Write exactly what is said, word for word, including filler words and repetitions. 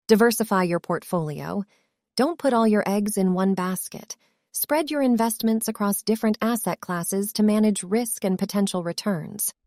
Diversify your portfolio. Don't put all your eggs in one basket. Spread your investments across different asset classes to manage risk and potential returns.